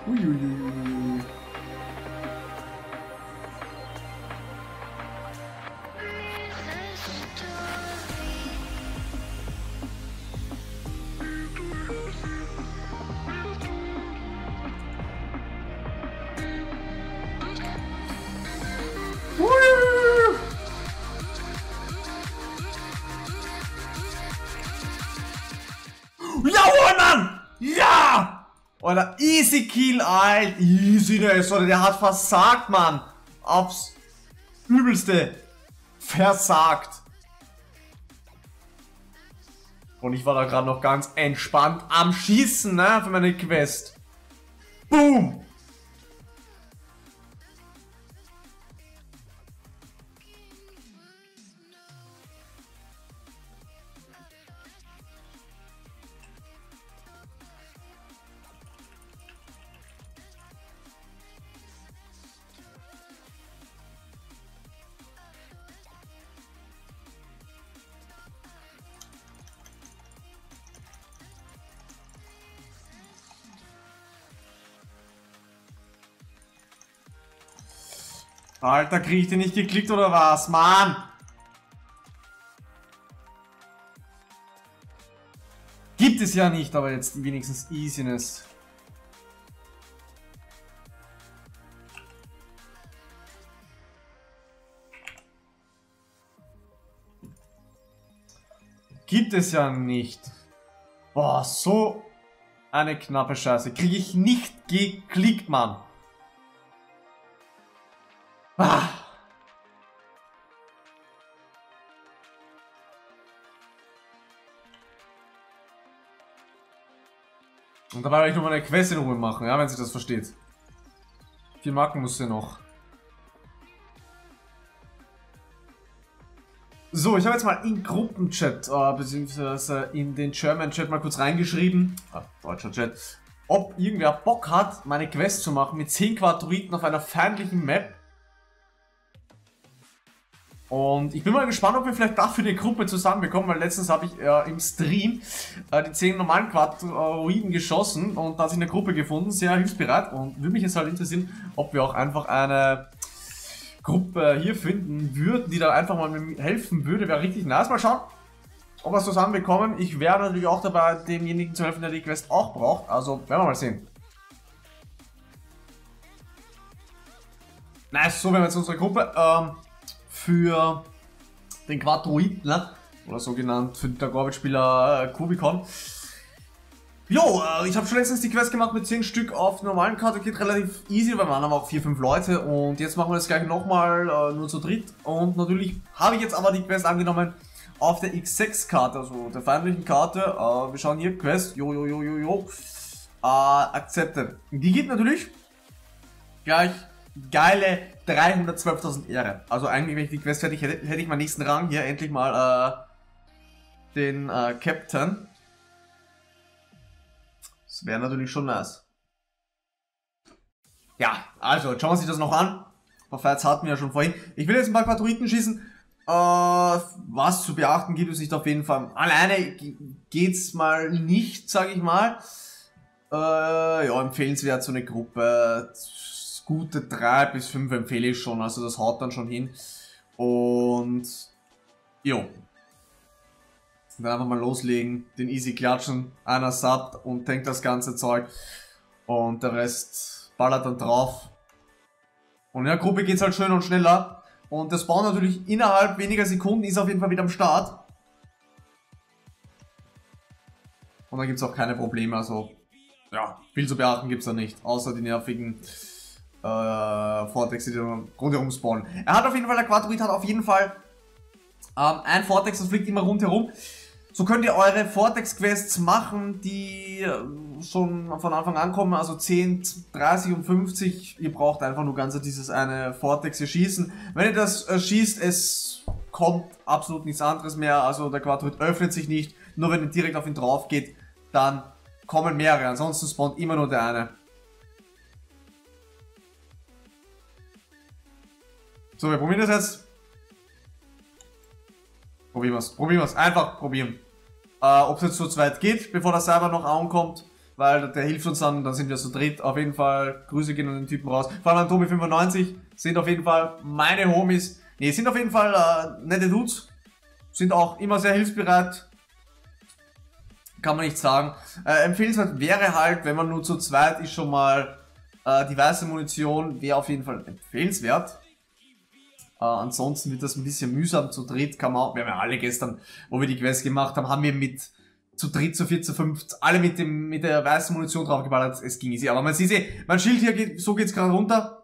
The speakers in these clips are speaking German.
Uiuiui. Jawohl, Mann! Ja! Oder easy kill, Alter. Easyness, oder der hat versagt, Mann. Aufs Übelste. Versagt. Und ich war da gerade noch ganz entspannt am Schießen, ne, für meine Quest. Boom! Alter, krieg ich den nicht geklickt oder was? Mann! Gibt es ja nicht, aber jetzt wenigstens Easiness. Gibt es ja nicht. Boah, so eine knappe Scheiße. Kriege ich nicht geklickt, Mann. Ah. Und dabei werde ich nur meine Quest in Ruhe machen, ja, wenn sie das versteht. 4 Marken muss sie noch. So, ich habe jetzt mal in Gruppenchat, beziehungsweise in den German Chat mal kurz reingeschrieben, deutscher Chat, ob irgendwer Bock hat, meine Quest zu machen mit 10 Quadroiden auf einer feindlichen Map. Und ich bin mal gespannt, ob wir vielleicht dafür eine Gruppe zusammenbekommen, weil letztens habe ich im Stream die 10 normalen Quadroiden geschossen und da hat sich eine Gruppe gefunden, sehr hilfsbereit, und würde mich jetzt halt interessieren, ob wir auch einfach eine Gruppe hier finden würden, die dann einfach mal mir helfen würde. Wäre richtig nice. Mal schauen, ob wir es zusammenbekommen. Ich wäre natürlich auch dabei, demjenigen zu helfen, der die Quest auch braucht. Also werden wir mal sehen. Nice, so wäre jetzt unsere Gruppe. Für den Quadroid, ne? Oder so genannt, für den Gorbit-Spieler Kubicon. Jo, ich habe schon letztens die Quest gemacht mit 10 Stück auf normalen Karte, geht relativ easy, weil wir haben auch 4, 5 Leute, und jetzt machen wir das gleich nochmal, nur zu dritt. Und natürlich habe ich jetzt aber die Quest angenommen auf der X6-Karte, also der feindlichen Karte. Wir schauen hier, Quest, accepted. Die gibt natürlich gleich geile 312.000 Ehre. Also eigentlich, wenn ich die Quest fertig hätte, hätte ich meinen nächsten Rang hier endlich mal den Captain. Das wäre natürlich schon nice. Ja, also jetzt schauen wir sich das noch an. Verfeizt hatten wir ja schon vorhin. Ich will jetzt ein paar Quadroiden schießen. Was zu beachten gibt es nicht auf jeden Fall. Alleine geht's mal nicht, sage ich mal. Ja, empfehlenswert so eine Gruppe. Gute 3 bis 5 empfehle ich schon, also das haut dann schon hin. Und jo. Dann einfach mal loslegen, den easy klatschen, einer satt und tankt das ganze Zeug. Und der Rest ballert dann drauf. Und in der Gruppe geht's halt schön und schneller. Und das Spawn natürlich innerhalb weniger Sekunden ist auf jeden Fall wieder am Start. Und dann gibt's auch keine Probleme, also ja, viel zu beachten gibt's da nicht, außer die nervigen Vortex, die dann rundherum spawnen. Er hat auf jeden Fall, der Quadroid hat auf jeden Fall ein Vortex, das fliegt immer rundherum. So könnt ihr eure Vortex-Quests machen, die schon von Anfang an kommen, also 10, 30 und 50. Ihr braucht einfach nur ganz dieses eine Vortex hier schießen. Wenn ihr das schießt, es kommt absolut nichts anderes mehr, also der Quadroid öffnet sich nicht. Nur wenn ihr direkt auf ihn drauf geht, dann kommen mehrere, ansonsten spawnt immer nur der eine. So, wir probieren das jetzt. Probieren wir es. Einfach probieren. Ob es jetzt zu zweit geht, bevor der Server noch ankommt, weil der hilft uns dann sind wir zu dritt. Auf jeden Fall Grüße gehen an den Typen raus. Vor allem an Tobi95 sind auf jeden Fall meine Homies. Ne, sind auf jeden Fall nette Dudes. Sind auch immer sehr hilfsbereit. Kann man nicht sagen. Empfehlenswert wäre halt, wenn man nur zu zweit ist, schon mal die weiße Munition wäre auf jeden Fall empfehlenswert. Ansonsten wird das ein bisschen mühsam. Zu dritt kann man auch, wir haben ja alle gestern, wo wir die Quest gemacht haben, haben wir mit zu dritt, zu viert, zu fünft, alle mit der weißen Munition draufgeballert. Es ging easy. Aber man sieht mein Schild hier geht, so geht's gerade runter.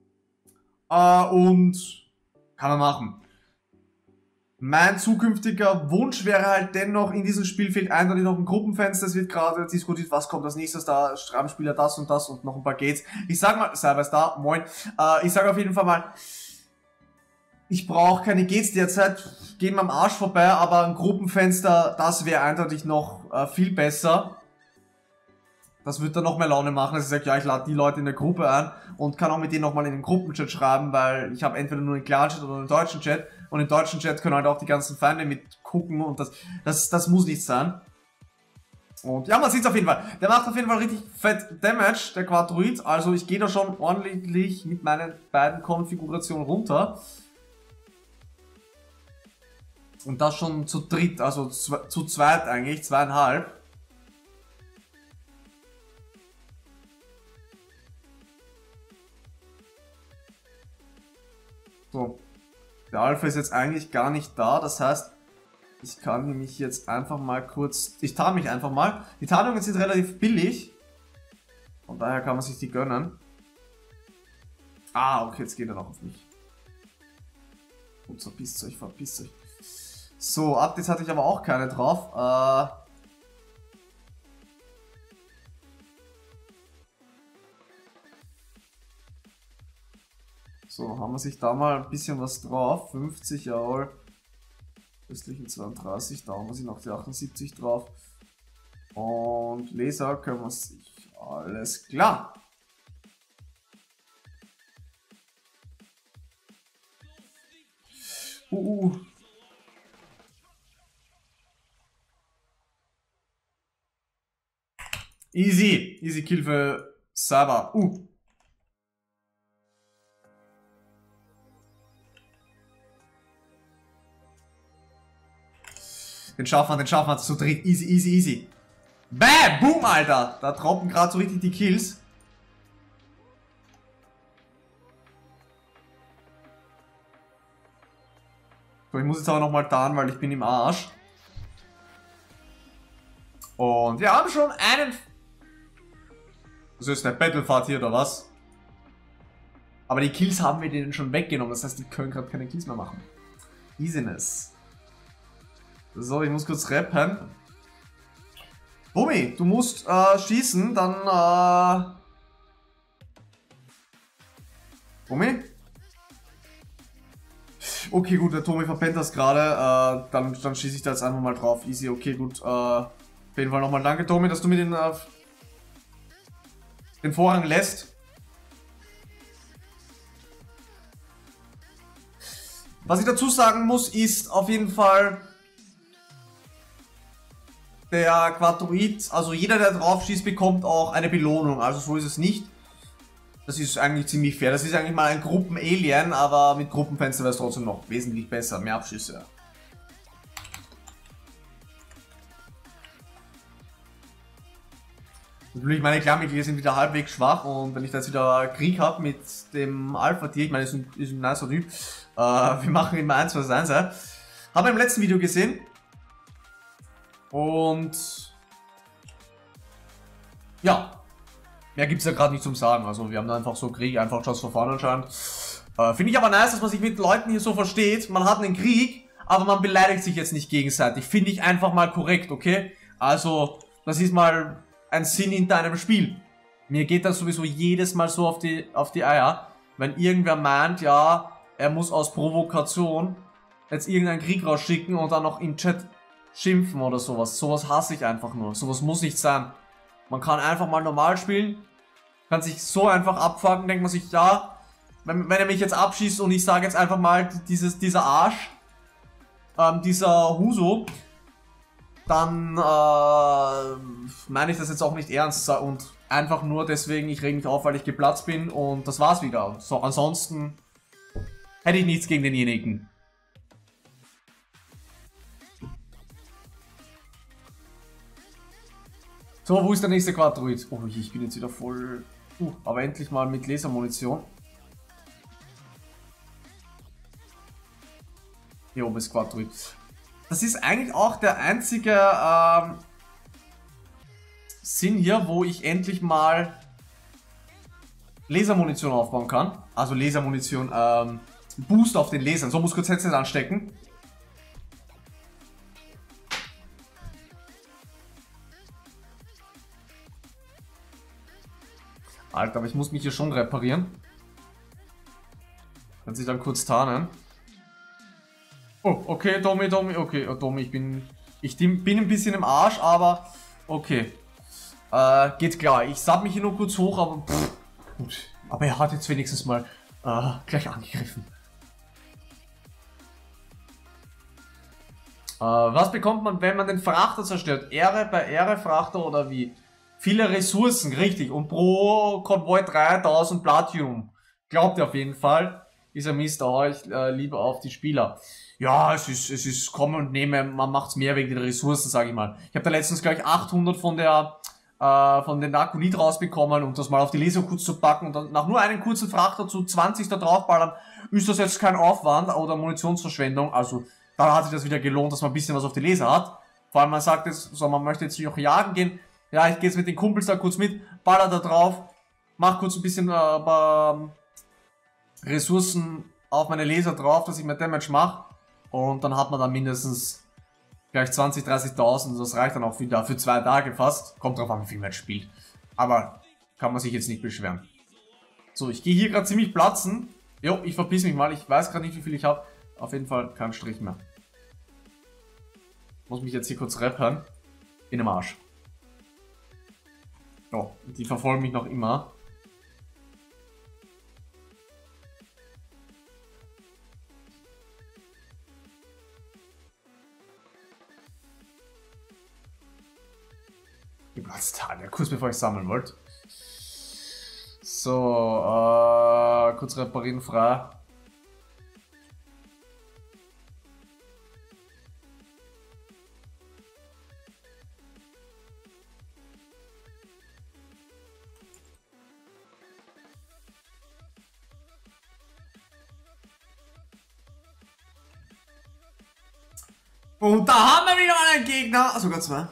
Und kann man machen. Mein zukünftiger Wunsch wäre halt dennoch, in diesem Spiel fehlt eindeutig noch ein Gruppenfenster. Es wird gerade diskutiert, was kommt als nächstes, da schreiben Spieler das und noch ein paar Gates. Ich sag mal, Cyberstar, moin. Ich sag auf jeden Fall mal, ich brauche keine Gates derzeit, gehen mir am Arsch vorbei, aber ein Gruppenfenster, das wäre eindeutig noch viel besser. Das wird dann noch mehr Laune machen, dass ich sage, ja, ich lade die Leute in der Gruppe ein und kann auch mit denen nochmal in den Gruppenchat schreiben, weil ich habe entweder nur einen Clan-Chat oder einen deutschen Chat und im deutschen Chat können halt auch die ganzen Feinde mitgucken und das muss nicht sein. Und ja, man sieht's auf jeden Fall. Der macht auf jeden Fall richtig fett Damage, der Quadroid, also ich gehe da schon ordentlich mit meinen beiden Konfigurationen runter. Und das schon zu dritt, also zu zweit eigentlich, 2,5. So, der Alpha ist jetzt eigentlich gar nicht da, das heißt, ich kann mich jetzt einfach mal kurz, ich tarn mich einfach mal. Die Tarnungen sind relativ billig, von daher kann man sich die gönnen. Ah, okay, jetzt geht er noch auf mich. Und verpisst euch, verpisst euch. So, Updates hatte ich aber auch keine drauf. So, haben wir sich da mal ein bisschen was drauf. 50, jawohl. Östlichen 32, da haben wir sich noch die 78 drauf. Und Laser können wir sich. Alles klar. Easy Kill für Saba. Den schaffen wir zu dritt. Easy. Bam! Boom, Alter! Da droppen gerade so richtig die Kills. So, ich muss jetzt aber nochmal tarnen, weil ich bin im Arsch. Und wir haben schon einen... Das ist eine Battlefahrt hier, oder was? Aber die Kills haben wir denen schon weggenommen. Das heißt, die können gerade keine Kills mehr machen. Easiness. So, ich muss kurz rappen. Bumi, du musst schießen, dann Bumi? Okay, gut, der Tomi verpennt das gerade. Dann schieße ich da jetzt einfach mal drauf. Easy, okay, gut. Auf jeden Fall nochmal danke, Tomi, dass du mir den Vorrang lässt. Was ich dazu sagen muss, ist auf jeden Fall der Quadroid, also jeder, der drauf schießt, bekommt auch eine Belohnung. Also so ist es nicht. Das ist eigentlich ziemlich fair. Das ist eigentlich mal ein Gruppen-Alien, aber mit Gruppenfenster wäre es trotzdem noch wesentlich besser. Mehr Abschüsse. Natürlich, meine Clanmitglieder sind wieder halbwegs schwach und wenn ich da jetzt wieder Krieg habe mit dem Alpha-Tier, ich meine, ist ein nicer Typ, wir machen immer 1 vs 1. Haben wir im letzten Video gesehen. Und ja, mehr gibt es ja gerade nicht zum Sagen. Also wir haben da einfach so Krieg, einfach just for fun anscheinend. Finde ich aber nice, dass man sich mit Leuten hier so versteht. Man hat einen Krieg, aber man beleidigt sich jetzt nicht gegenseitig. Finde ich einfach mal korrekt, okay? Also, das ist mal ein Sinn hinter einem Spiel. Mir geht das sowieso jedes Mal so auf die Eier, wenn irgendwer meint, ja, er muss aus Provokation jetzt irgendeinen Krieg rausschicken und dann noch im Chat schimpfen oder sowas. Sowas hasse ich einfach nur. Sowas muss nicht sein. Man kann einfach mal normal spielen, kann sich so einfach abfucken, denkt man sich, ja, wenn er mich jetzt abschießt und ich sage jetzt einfach mal, dieser Arsch, dieser Huso, dann meine ich das jetzt auch nicht ernst und einfach nur deswegen, ich reg mich auf, weil ich geplatzt bin und das war's wieder. So, ansonsten hätte ich nichts gegen denjenigen. So, wo ist der nächste Quadroid? Oh, ich bin jetzt wieder voll... aber endlich mal mit Lasermunition. Hier oben ist Quadroid. Das ist eigentlich auch der einzige Sinn hier, wo ich endlich mal Lasermunition aufbauen kann. Also Lasermunition, Boost auf den Lasern. So, muss kurz Headset anstecken. Alter, aber ich muss mich hier schon reparieren. Kann sich dann kurz tarnen. Oh, okay, Domi, okay, oh, Domi, ich bin ein bisschen im Arsch, aber okay. Geht klar. Ich sab mich hier nur kurz hoch, aber gut. Aber er hat jetzt wenigstens mal gleich angegriffen. Was bekommt man, wenn man den Frachter zerstört? Ehre bei Ehre Frachter oder wie? Viele Ressourcen, richtig. Und pro Konvoi 3000 Platinum. Glaubt ihr auf jeden Fall. Dieser Mist, da ich lieber auf die Spieler. Ja, es ist kommen und nehmen, man macht's mehr wegen den Ressourcen, sage ich mal. Ich habe da letztens gleich 800 von den Narkonit rausbekommen und das mal auf die Laser kurz zu packen und dann nach nur einem kurzen Frachter zu 20 da draufballern, ist das jetzt kein Aufwand oder Munitionsverschwendung. Also, da hat sich das wieder gelohnt, dass man ein bisschen was auf die Laser hat. Vor allem, man sagt jetzt, so, man möchte jetzt noch jagen gehen. Ja, ich gehe jetzt mit den Kumpels da kurz mit, baller da drauf, mach kurz ein bisschen Ressourcen auf meine Laser drauf, dass ich mehr Damage mache. Und dann hat man dann mindestens gleich 20.000, 30.000. Das reicht dann auch wieder für 2 Tage fast. Kommt drauf an, wie viel man spielt. Aber kann man sich jetzt nicht beschweren. So, ich gehe hier gerade ziemlich platzen. Jo, ich verpiss mich mal. Ich weiß gerade nicht, wie viel ich habe. Auf jeden Fall kein Strich mehr. Muss mich jetzt hier kurz reppern. In dem Arsch. Oh, die verfolgen mich noch immer. Geplatzt hat, ja, kurz bevor ich sammeln wollte. So, kurz reparieren frei. Und da haben wir wieder einen Gegner. Sogar 2.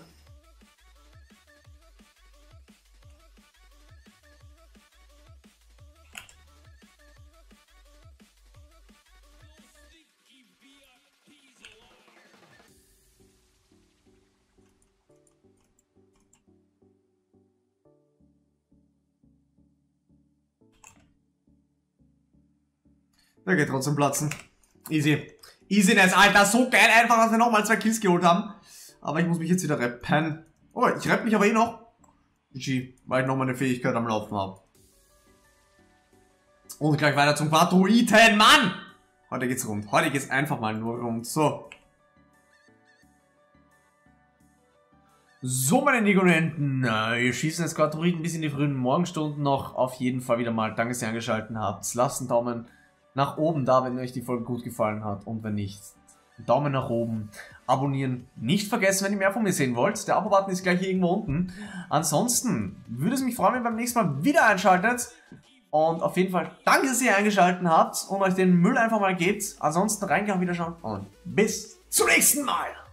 Der geht trotzdem platzen. Easy. Easiness, Alter. So geil einfach, dass wir nochmal 2 Kills geholt haben. Aber ich muss mich jetzt wieder reppen. Oh, ich rapp mich aber eh noch. GG, weil ich noch meine Fähigkeit am Laufen habe. Und gleich weiter zum Quadroiden, Mann! Heute geht's rund. Heute geht's einfach mal nur rund. So. So, meine Negonenten, wir schießen jetzt Quadroiden bis in die frühen Morgenstunden noch. Auf jeden Fall wieder mal. Danke, dass ihr eingeschaltet habt. Lasst einen Daumen nach oben da, wenn euch die Folge gut gefallen hat. Und wenn nicht, Daumen nach oben. Abonnieren nicht vergessen, wenn ihr mehr von mir sehen wollt. Der Abo-Button ist gleich hier irgendwo unten. Ansonsten würde es mich freuen, wenn ihr beim nächsten Mal wieder einschaltet. Und auf jeden Fall danke, dass ihr eingeschaltet habt und euch den Müll einfach mal gebt. Ansonsten reingehauen, wieder schauen und bis zum nächsten Mal.